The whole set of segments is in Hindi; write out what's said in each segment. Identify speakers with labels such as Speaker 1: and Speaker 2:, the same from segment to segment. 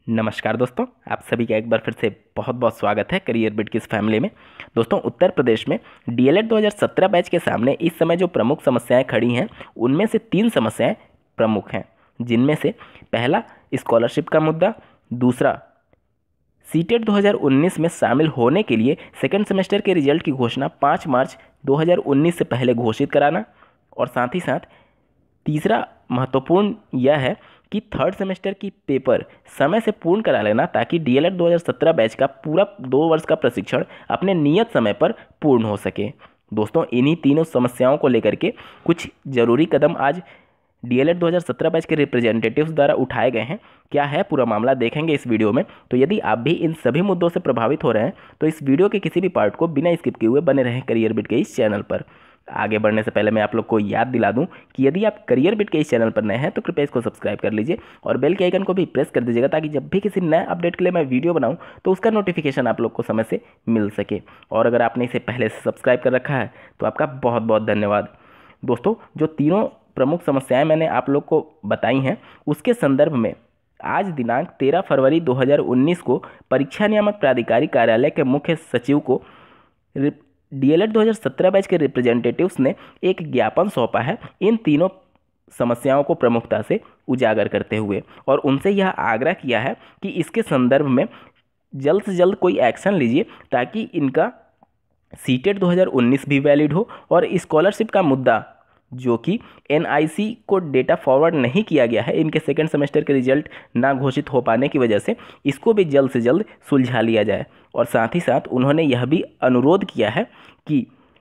Speaker 1: नमस्कार दोस्तों, आप सभी का एक बार फिर से बहुत बहुत स्वागत है करियर बिट की इस फैमिली में। दोस्तों, उत्तर प्रदेश में डीएलएड 2017 बैच के सामने इस समय जो प्रमुख समस्याएं खड़ी हैं उनमें से 3 समस्याएं प्रमुख हैं, जिनमें से पहला स्कॉलरशिप का मुद्दा, दूसरा सीटेट 2019 में शामिल होने के लिए सेकेंड सेमेस्टर के रिजल्ट की घोषणा 5 मार्च 2019 से पहले घोषित कराना, और साथ ही साथ तीसरा महत्वपूर्ण यह है कि थर्ड सेमेस्टर की पेपर समय से पूर्ण करा लेना, ताकि डीएलएड 2017 बैच का पूरा 2 वर्ष का प्रशिक्षण अपने नियत समय पर पूर्ण हो सके। दोस्तों, इन्हीं तीनों समस्याओं को लेकर के कुछ ज़रूरी कदम आज डीएलएड 2017 बैच के रिप्रेजेंटेटिव्स द्वारा उठाए गए हैं। क्या है पूरा मामला, देखेंगे इस वीडियो में। तो यदि आप भी इन सभी मुद्दों से प्रभावित हो रहे हैं तो इस वीडियो के किसी भी पार्ट को बिना स्किप किए हुए बने रहें करियर बिट के इस चैनल पर। आगे बढ़ने से पहले मैं आप लोग को याद दिला दूं कि यदि आप करियर बिट के इस चैनल पर नए हैं तो कृपया इसको सब्सक्राइब कर लीजिए और बेल के आइकन को भी प्रेस कर दीजिएगा, ताकि जब भी किसी नए अपडेट के लिए मैं वीडियो बनाऊं तो उसका नोटिफिकेशन आप लोग को समय से मिल सके। और अगर आपने इसे पहले से सब्सक्राइब कर रखा है तो आपका बहुत बहुत धन्यवाद। दोस्तों, जो तीनों प्रमुख समस्याएं मैंने आप लोग को बताई हैं उसके संदर्भ में आज दिनांक 13 फरवरी 2019 को परीक्षा नियामक प्राधिकारी कार्यालय के मुख्य सचिव को डीएलएड 2017 बैच के रिप्रेजेंटेटिव्स ने एक ज्ञापन सौंपा है, इन तीनों समस्याओं को प्रमुखता से उजागर करते हुए, और उनसे यह आग्रह किया है कि इसके संदर्भ में जल्द से जल्द कोई एक्शन लीजिए, ताकि इनका सीटेट 2019 भी वैलिड हो और स्कॉलरशिप का मुद्दा जो कि एनआईसी को डेटा फॉरवर्ड नहीं किया गया है इनके सेकेंड सेमेस्टर के रिजल्ट ना घोषित हो पाने की वजह से, इसको भी जल्द से जल्द सुलझा लिया जाए। और साथ ही साथ उन्होंने यह भी अनुरोध किया है कि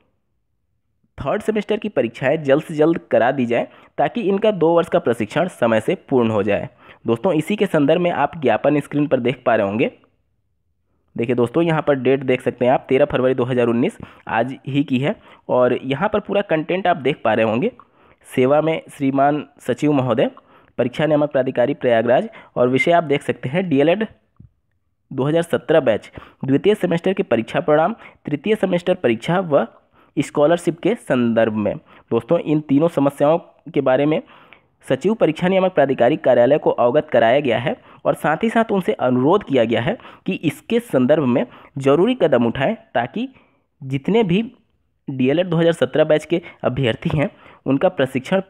Speaker 1: थर्ड सेमेस्टर की परीक्षाएं जल्द से जल्द करा दी जाए, ताकि इनका 2 वर्ष का प्रशिक्षण समय से पूर्ण हो जाए। दोस्तों, इसी के संदर्भ में आप ज्ञापन स्क्रीन पर देख पा रहे होंगे। देखिए दोस्तों, यहाँ पर डेट देख सकते हैं आप, 13 फरवरी 2019 आज ही की है, और यहाँ पर पूरा कंटेंट आप देख पा रहे होंगे। सेवा में श्रीमान सचिव महोदय, परीक्षा नियामक प्राधिकारी प्रयागराज, और विषय आप देख सकते हैं डीएलएड 2017 बैच द्वितीय सेमेस्टर के परीक्षा परिणाम, तृतीय सेमेस्टर परीक्षा व स्कॉलरशिप के संदर्भ में। दोस्तों, इन तीनों समस्याओं के बारे में सचिव परीक्षा नियामक प्राधिकारी कार्यालय को अवगत कराया गया है, और साथ ही साथ उनसे अनुरोध किया गया है कि इसके संदर्भ में जरूरी कदम उठाएं, ताकि जितने भी डीएलएड 2017 बैच के अभ्यर्थी हैं उनका प्रशिक्षण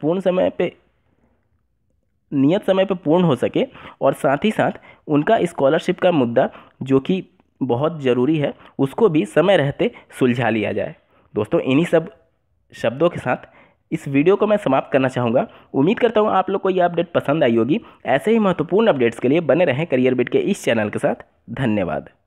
Speaker 1: नियत समय पर पूर्ण हो सके, और साथ ही साथ उनका स्कॉलरशिप का मुद्दा जो कि बहुत ज़रूरी है उसको भी समय रहते सुलझा लिया जाए। दोस्तों, इन्हीं सब शब्दों के साथ इस वीडियो को मैं समाप्त करना चाहूँगा। उम्मीद करता हूँ आप लोग को यह अपडेट पसंद आई होगी। ऐसे ही महत्वपूर्ण अपडेट्स के लिए बने रहें करियर बिट के इस चैनल के साथ। धन्यवाद।